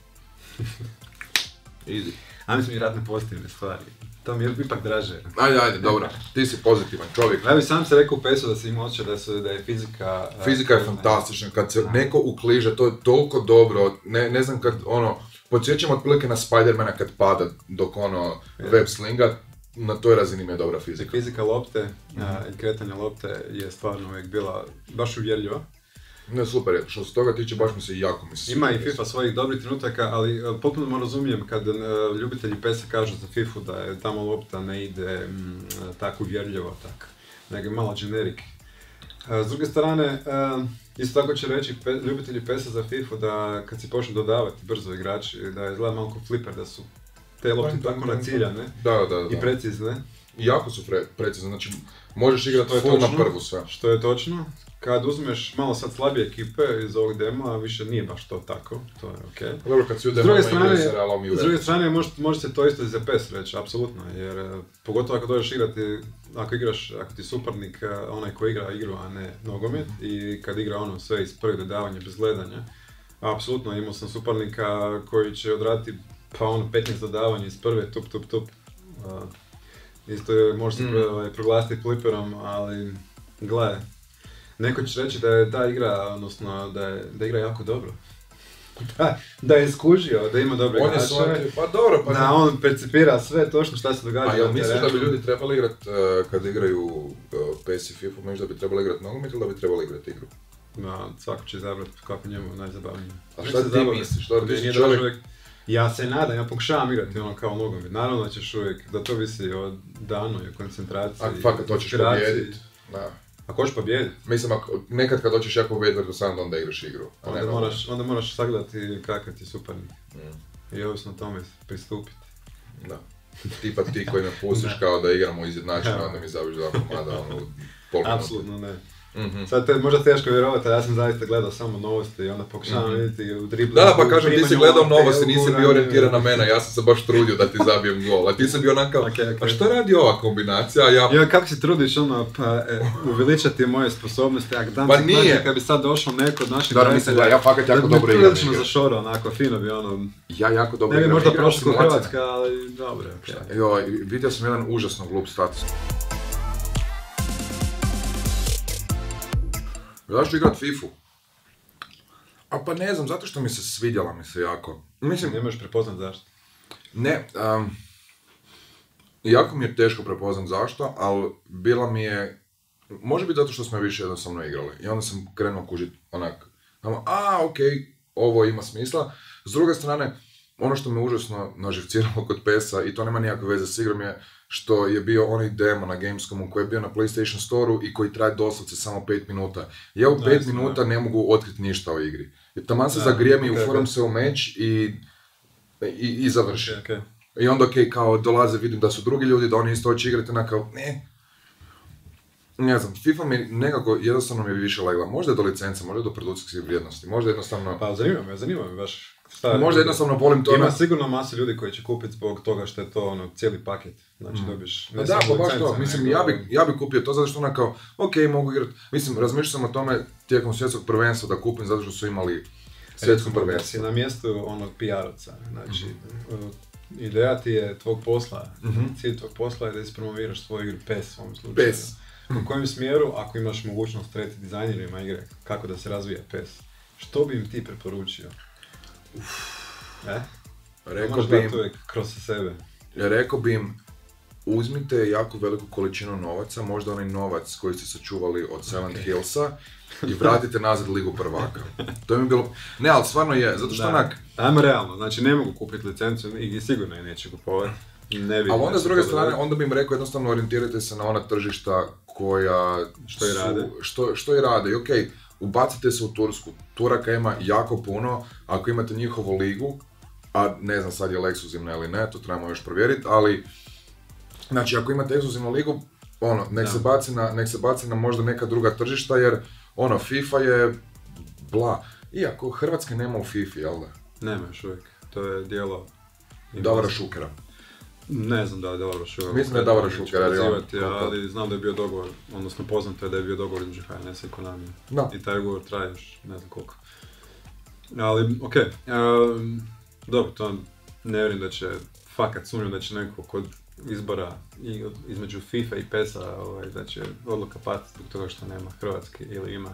Easy. A mislim i ratne pozitivne stvari. To mi je ipak draže. Ajde, dobro. Ti si pozitivan čovjek. Ja bih sam se rekao u PES-u da se ima osjećaj da je fizika... Fizika je fantastična. Kad se neko ukliže, to je toliko dobro. Ne znam kad, podsjećam otprilike na Spider-mana kad pada dok web slinga. Na toj razini mi je dobra fizika. Fizika lopte i kretanja lopte je stvarno uvijek bila baš uvjerljiva. Ne, super je, što se toga tiče baš mi se jako Ima i FIFA svojih dobrih trenutaka, ali potpuno razumijem kad ljubitelji PES-a kažu za FIFA da je tamo lopta ne ide tako uvjerljivo, nego malo generik. S druge strane, isto tako će reći ljubitelji PES-a za FIFA da kad si počne dodavati brzo igrači, da je izgleda malo kao flipper, da su te lopte tako naciljane i precizne. I jako su precizne, znači možeš igrati full na prvu sve. Što je točno. Kad uzmeš malo sad slabije ekipe iz ovog dema, više nije baš to tako, to je okej. Dobro, kad si u demo igraju se realom i u S druge strane, može se to isto i za PES reći, apsolutno, jer pogotovo ako dođeš igrati, ako ti suparnik, onaj koji igra igru, a ne nogomet, i kad igra sve iz prvih dodavanja, bez gledanja, apsolutno imao sam suparnika koji će odraditi 15 dodavanja iz prve, tup. Isto može se proglasiti fliperom, ali gledaj. Neko će reći da je ta igra, odnosno da igra jako dobro. Da je skužio, da ima dobre igrače. Pa dobro, pa da on percipira sve točno šta se događa. A jel misliš da bi ljudi trebali igrat kad igraju PES i FIFA, misliš da bi trebali igrat nogomet ili da bi trebali igrat igru? Svako će izabrati kako njemu najzabavnije. A šta ti misliš? Ja se nadam, ja pokušavam igrati kao nogomet. Naravno da ćeš uvijek, da to visi o danu i koncentraciji. A fakat hoćeš pobijediti. Ako hoćeš pobijediti? Mislim, nekad kad hoćeš jako pobijediti, samo onda igraš igru. Onda moraš sagledati kakav ti suparnik. I ovisno tome pristupiti. Da. Tipa ti koji me pustiš kao da igramo izjednačeno, onda mi zabiš dva komada, Apsolutno ne. Sad to je možda teško vjerovati, ali ja sam zaista gledao samo novosti i onda pokušavam vidjeti u driblu. Da, pa kažem, ti si gledao novosti, nisi bio orijentiran na mene, ja sam se baš trudio da ti zabijem gol, a ti si bio onakav, a što radi ova kombinacija? Ja, kako se trudiš uveličati moje sposobnosti, pa nije. Kad bi sad došao neko od naših gledatelja, mislim da ja fakat jako dobro igram. Da bi zašorao, onako, fino bi Ja jako dobro igram. Ne bi možda prošlo Hrvatska, ali dobro. Joj, vidio sam jedan užasno glup status. Zašto igrat FIFA-u? A pa ne znam, zato što mi se svidjela jako. Mislim, ne možeš prepoznat zašto? Ne, jako mi je teško prepoznat zašto, ali bila mi je, može biti zato što smo više jednostavno igrali. I onda sam krenuo kužit onak, okej, ovo ima smisla. S druge strane, ono što me užasno naživciralo kod PES-a, i to nema nikakve veze s igrom, je što je bio onaj demo na Gamescomu koji je bio na PlayStation Store-u i koji traje doslovce samo 5 minuta. Ja u 5 minuta ne mogu otkriti ništa o igri. Taman se zagrijem i uforam se u meč i završim. Okay. I onda kao dolaze, vidim da su drugi ljudi, da oni isto hoće igrati, onako, ne znam, FIFA mi nekako jednostavno mi je više legla. Možda je do licence, možda je do produkcijskih vrijednosti, možda jednostavno... Pa zanima me baš. Možda jednostavno volim to... Ima sigurno masa ljudi koji će kupiti zbog toga što je to cijeli paket. Znači dobiš... Da, pa baš to. Mislim, ja bi kupio to zato što ona kao, mogu igrati. Mislim, razmišljam sam o tome tijekom svjetskog prvenstva da kupim zato što su imali svjetsko prvenstvo. Na mjestu onog PR-ovca. Znači, ideja ti je tvog posla. Cilj tvog posla je da ispromoviraš svoju igru PES u ovom slučaju. PES. U kojem smjeru, ako imaš mogućnost treti dizajnerima igre, kako da se razvija PES, što bi im ti preporučio? Rekao bi im, uzmite jako veliku količinu novaca, možda onaj novac koji ste sačuvali od Silent Hillsa i vratite nazad Ligu prvaka. To mi bilo... Ne, ali stvarno je, zato što onak... Ajmo realno, znači ne mogu kupiti licencu i sigurno je neće kupovati. Ali onda s druge strane, onda bi im rekao jednostavno orijentirajte se na ona tržišta koja... Što i rade. I okej, ubacite se u Tursku. Turaka ima jako puno, ako imate njihovu ligu, a ne znam sad je li ekskluzivna ili ne, to trebamo još provjeriti, ali znači ako imate ekskluzivnu ligu, nek se baci na možda neka druga tržišta, jer FIFA je bla. Iako Hrvatske nema u FIFA, jel da? Nema još uvijek, to je dijelo... Davora Šukera. Ne znam da je Davora Šukera. Mislim da je Davora Šukera, ali znam da je bio dogovor, odnosno poznato je da je bio dogovor između HNS-a i Konami. I taj ugovor traje još ne znam koliko. Ali, dobro, to ne vjerujem da će, fakat sumnjam da će neko kod izbora između FIFA i PES-a, da će odluka pati zbog toga što nema Hrvatske ili ima.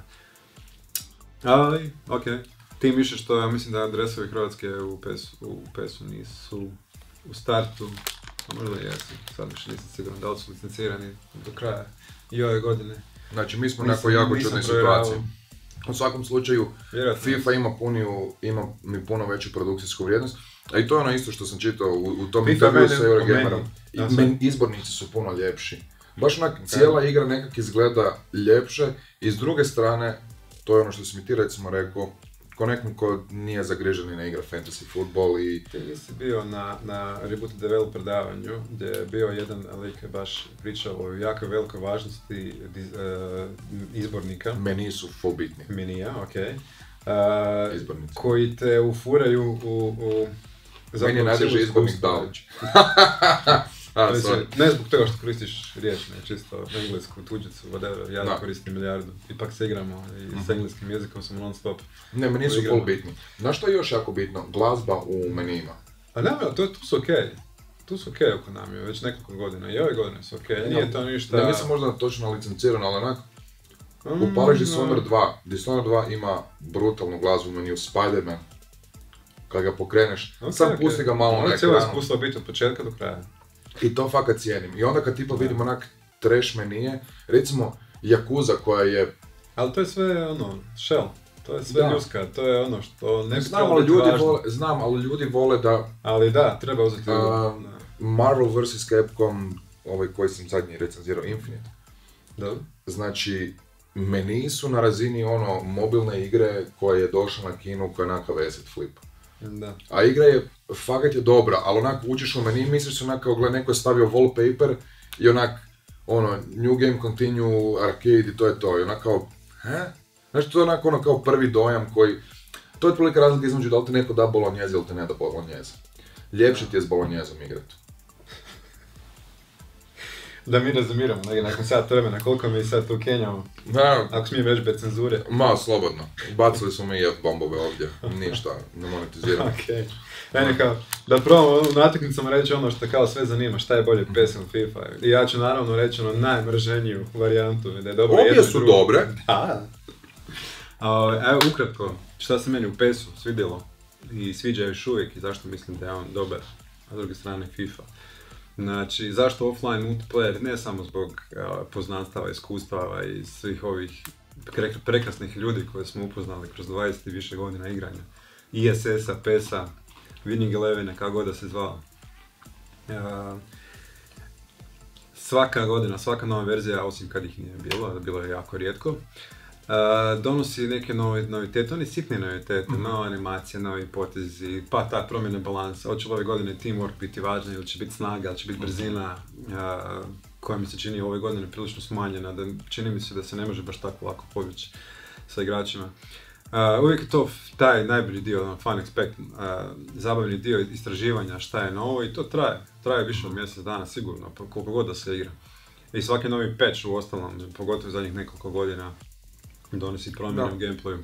Ali, tim više što ja mislim da adresovi Hrvatske u PES-u nisu u startu, a možda jesu, sad više nisam siguran da li su licencirani do kraja i ove godine. Znači mi smo u nekoj jako čudnoj situaciji. U svakom slučaju, FIFA ima mi puno veću produkcijsku vrijednost, a i to je ono isto što sam čitao u tom intervju sa Eurogamerom. Izbornici su puno ljepši. Baš onak cijela igra nekak izgleda ljepše i s druge strane, to je ono što si mi ti recimo rekao, ko nekom ko nije zagrižen i ne igra fantasy futbol i... Ti nisi bio na Reboot Developer davanju, gdje je bio jedan lik baš pričao o jako velikoj važnosti izbornika. Meni su full bitni. Menija, izbornici. Koji te ufuraju u meni je najdraži izbornik Dalić. Ne zbog toga što koristiš riječ, ne, čisto englesku tuđicu, whatever, ja da koristim milijardu. Ipak se igramo i s engleskim jezikom sam non stop. Ne, meni su full bitni. Znaš što je još jako bitno? Glazba u menijima. A ne, tu su okej. Tu su okej oko nam, već nekoliko godina. I ove godine su okej, nije to ništa... Ne, nisam možda točno licenciran, ali onak... Upališ Dishonored 2. Dishonored 2 ima brutalnu glazbu u meniju, Spider-Man. Kad ga pokreneš, sam pusti ga malo na ekranu. Cijelo iskustvo biti od početka do kraja. I to fakat cijenim. I onda kad tipa vidim onak trash menije, recimo Yakuza koja je... Ali to je sve shell. To je sve ljuska, to je ono što ne znam, ali ljudi vole da... Ali da, treba uzeti... Marvel vs. Capcom, ovaj koji sam zadnji recenzirao, Infinite. Da. Znači, meniji su na razini mobilne igre koja je došla na kinu koja je onakav asset flip. Da. A igra je, fakat je dobra, ali onak učiš u meni, misliš onak kao neko je stavio wallpaper i onak ono, New Game Continue, Arcade i to je to. I ona kao, Znaš, to je onako ono kao prvi dojam koji... To je otprilike razlika između da li ti neko da bolognjeze ili te ne da bolognjeze. Ljepše ti je s bolognjezom igrati. Da mi razumiramo, nakon sat vremena, koliko mi sad tu kenjamo, ako smijem reći bez cenzure. Ma, slobodno. Bacili smo mi bombove ovdje, ništa, ne monetiziramo. Okej. Kao, da probamo u natakmicama reći ono što kao sve zanima, šta je bolje PES ili FIFA. I ja ću naravno reći ono najmrženiju varijantu, da je dobro obje su dobre. Da. Evo, ukratko, šta se meni u PES-u svidjelo i sviđa još uvijek i zašto mislim da je on dobar, a s druge strane FIFA. Znači, zašto offline multiplayer? Ne samo zbog poznanstava, iskustava i svih ovih prekrasnih ljudi koje smo upoznali kroz 20 i više godina igranja. ISS-a, PES-a, Winning Elevena, kako god da se zvao. Svaka godina, svaka nova verzija, osim kad ih nije bilo je jako rijetko, donosi neke novitete, oni sitne novitete, nove animacije, novi potezi, pa ta promjena balansa. Hoće li ove godine teamwork biti važna, ili će biti snaga, ili će biti brzina, koja mi se čini ove godine prilično smanjena, da čini mi se da se ne može baš tako lako pobjeći sa igračima. Uvijek je to taj najbolji dio, fun expect, zabavni dio istraživanja šta je novo i to traje više od mjesec dana sigurno, koliko god da se igra. I svaki novi patch u ostalom, pogotovo zadnjih nekoliko godina, donosi promjene u gameplayu.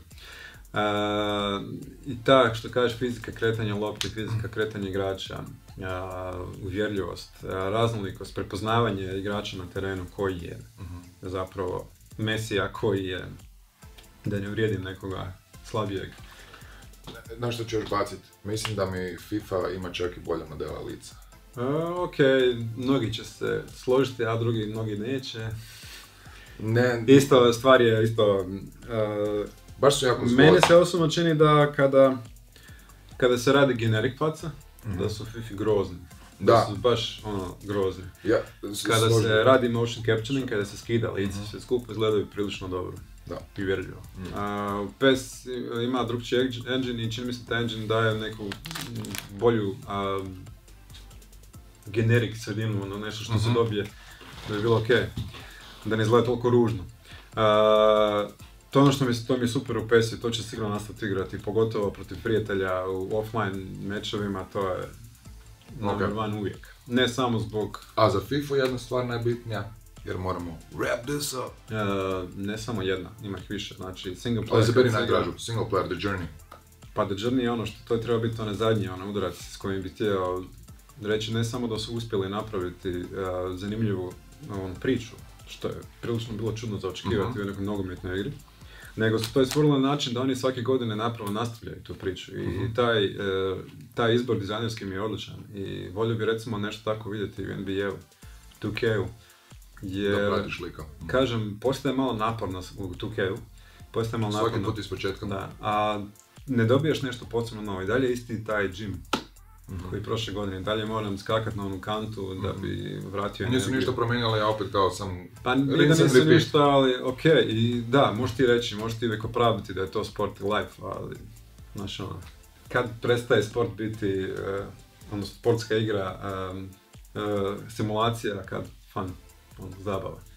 I ta, što kažeš, fizika kretanja lopte, fizika kretanja igrača, uvjerljivost, raznolikost, prepoznavanje igrača na terenu koji je zapravo Mesija, koji je, da ne uvrijedim nekoga slabijeg. Znaš što ću još bacit? Mislim da mi FIFA ima čak i bolje modela lica. Mnogi će se složiti, a mnogi neće. Ne. Isto, stvar je isto... baš su jako mene se osobno čini da kada se radi generic faca, da su FIFA grozni. Da su baš grozni. Kada se radi motion capturing, kada se skida lice, sve skupo izgledaju prilično dobro. I vjerljivo. PES ima drugčiji engine i čini mi se taj engine daje neku bolju generic sredinu, nešto što se dobije da bi bilo okej. Da ne izgleda toliko ružno. To je ono što mi je super u PES-u, to će sigurno nastaviti igrati, pogotovo protiv prijatelja u offline mečevima, to je number one uvijek. Ne samo zbog... A za FIFA jedna stvar najbitnija, jer moramo wrap this up. Ne samo jedna, ima ih više, znači single player... Ali zaberi najdražu, single player, The Journey. Pa The Journey je ono što, to je treba biti onaj zadnji udarac s kojim bi htio reći ne samo da su uspjeli napraviti zanimljivu priču, što je prilično bilo čudno za očekivati u nekoj nogometnoj igri, nego su to stvorilo na način da oni svake godine nastavljaju tu priču i taj izbor dizajnerski mi je odličan i volio bi recimo nešto tako vidjeti u NBA-u, 2K-u, jer, kažem, postaje malo naporno u 2K-u, svaki put ispočetka. Da, a ne dobiješ nešto posebno novo i dalje je isti taj gym. Koji prošle godine, dalje moram skakat na onu kantu da bi vratio energiju. Nisu ništa promijenili, ja opet kao sam... Pa nisu ništa, ali okej, i da, možeš ti reći, možeš ti uvijek opravdati da je to sport i life, ali, znaš kad prestaje sport biti, sportska igra, simulacija, kad fun, zabava.